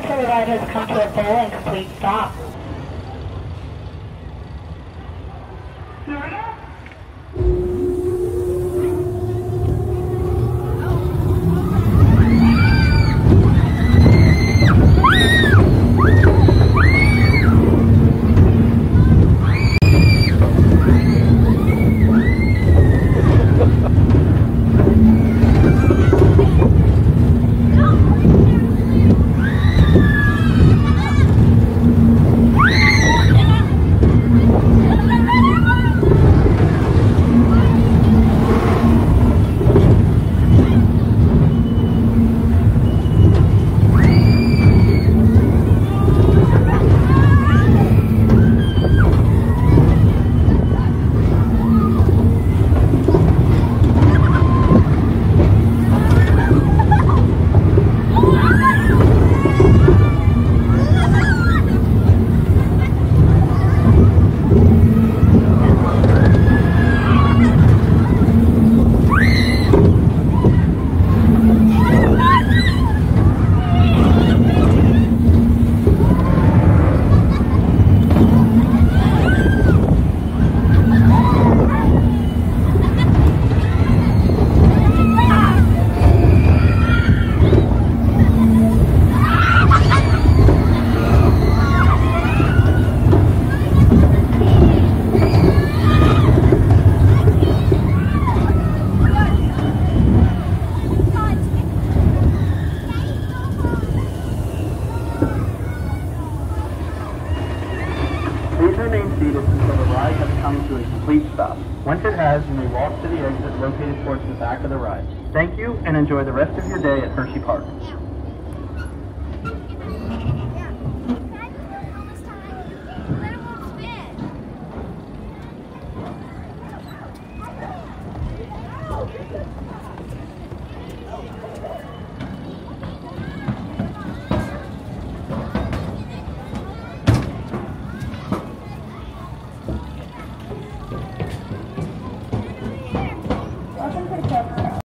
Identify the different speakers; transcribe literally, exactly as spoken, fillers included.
Speaker 1: The ride has come to a full and complete stop.
Speaker 2: Remain seated until the ride has come to a complete stop. Once it has, you may walk to the exit located towards the back of the ride. Thank you, and enjoy the rest of your day at Hershey Park.